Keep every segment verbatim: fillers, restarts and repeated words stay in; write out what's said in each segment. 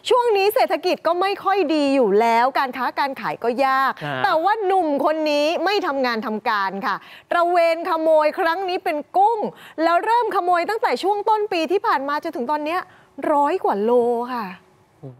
ช่วงนี้เศรษฐกิจก็ไม่ค่อยดีอยู่แล้วการค้าการขายก็ยากแต่ว่าหนุ่มคนนี้ไม่ทำงานทำการค่ะตระเวนขโมยครั้งนี้เป็นกุ้งแล้วเริ่มขโมยตั้งแต่ช่วงต้นปีที่ผ่านมาจนถึงตอนนี้ร้อยกว่าโลค่ะโอ้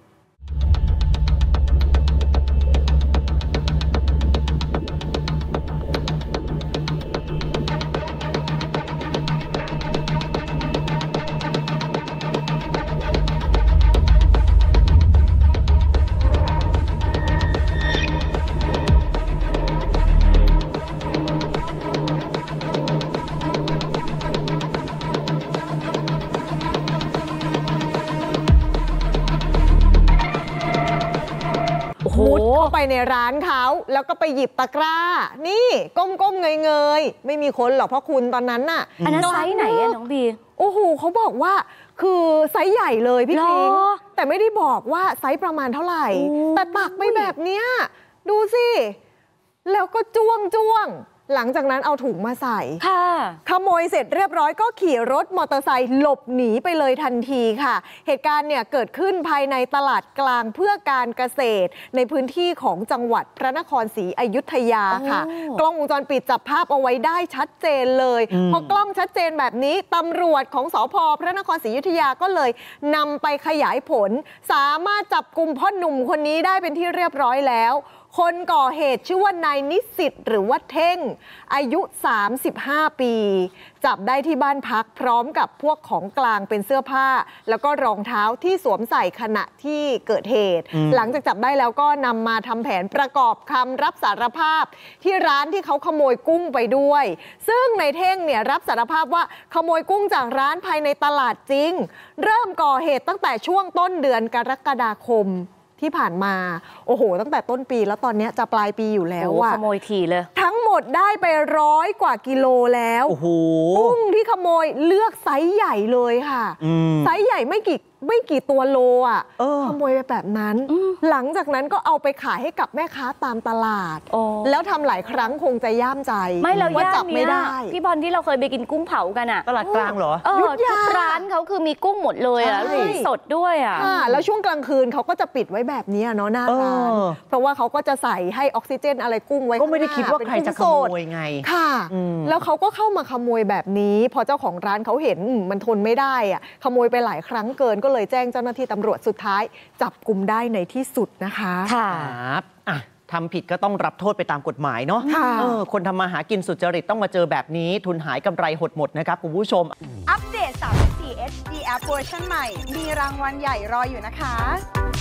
มุดเข้าไปในร้านเขาแล้วก็ไปหยิบตะกร้านี่ก้มๆเงยๆไม่มีคนหรอกเพราะคุณตอนนั้นน่ะอันนั้นไซส์ไหนอะน้องบีโอ้โหเขาบอกว่าคือไซส์ใหญ่เลยพี่พิงแต่ไม่ได้บอกว่าไซส์ประมาณเท่าไหร่แต่ตักไปแบบเนี้ยดูสิแล้วก็จ้วงจ้วงหลังจากนั้นเอาถุงมาใส่ขโมยเสร็จเรียบร้อยก็ขี่รถมอเตอร์ไซค์หลบหนีไปเลยทันทีค่ะเหตุการณ์เนี่ยเกิดขึ้นภายในตลาดกลางเพื่อการเกษตรในพื้นที่ของจังหวัดพระนครศรีอยุธยาค่ะกล้องวงจรปิดจับภาพเอาไว้ได้ชัดเจนเลยพอกล้องชัดเจนแบบนี้ตำรวจของสภ.พระนครศรีอยุธยาก็เลยนำไปขยายผลสามารถจับกุมพ่อหนุ่มคนนี้ได้เป็นที่เรียบร้อยแล้วคนก่อเหตุชื่อว่านายนิสิตหรือว่าเท่งอายุสามสิบห้าปีจับได้ที่บ้านพักพร้อมกับพวกของกลางเป็นเสื้อผ้าแล้วก็รองเท้าที่สวมใส่ขณะที่เกิดเหตุหลังจากจับได้แล้วก็นำมาทำแผนประกอบคำรับสารภาพที่ร้านที่เขาขโมยกุ้งไปด้วยซึ่งนายเท่งเนี่ยรับสารภาพว่าขโมยกุ้งจากร้านภายในตลาดจริงเริ่มก่อเหตุตั้งแต่ช่วงต้นเดือนกรกฎาคมที่ผ่านมาโอ้โหตั้งแต่ต้นปีแล้วตอนนี้จะปลายปีอยู่แล้วอะขโมยถี่เลยทั้งหมดได้ไปร้อยกว่ากิโลแล้วกุ้งที่ขโมยเลือกไซส์ใหญ่เลยค่ะไซส์ใหญ่ไม่กี่ไม่กี่ตัวโลอ่ะขโมยไปแบบนั้นหลังจากนั้นก็เอาไปขายให้กับแม่ค้าตามตลาดแล้วทำหลายครั้งคงจะย่ามใจไม่เราว่าจับไม่ได้พี่บอลที่เราเคยไปกินกุ้งเผากันอ่ะตลาดกลางเหรอเออทุกร้านเขาคือมีกุ้งหมดเลยอ่ะสดด้วยอ่ะแล้วช่วงกลางคืนเขาก็จะปิดไว้แบบนี้เนาะหน้าร้านเพราะว่าเขาก็จะใส่ให้ออกซิเจนอะไรกุ้งไว้ก็ไม่ได้คิดว่าใครจะขโมยไงค่ะแล้วเขาก็เข้ามาขโมยแบบนี้พอเจ้าของร้านเขาเห็นมันทนไม่ได้อ่ะขโมยไปหลายครั้งเกินก็เลยแจ้งเจ้าหน้าที่ตำรวจสุดท้ายจับกุมได้ในที่สุดนะคะครับอ่ะทำผิดก็ต้องรับโทษไปตามกฎหมายเนาะเออคนทำมาหากินสุจริตต้องมาเจอแบบนี้ทุนหายกำไรหดหมดนะครับคุณผู้ชมอัปเดต สามสิบสี่ เอช ดี App เวอร์ชันใหม่มีรางวัลใหญ่รออยู่นะคะ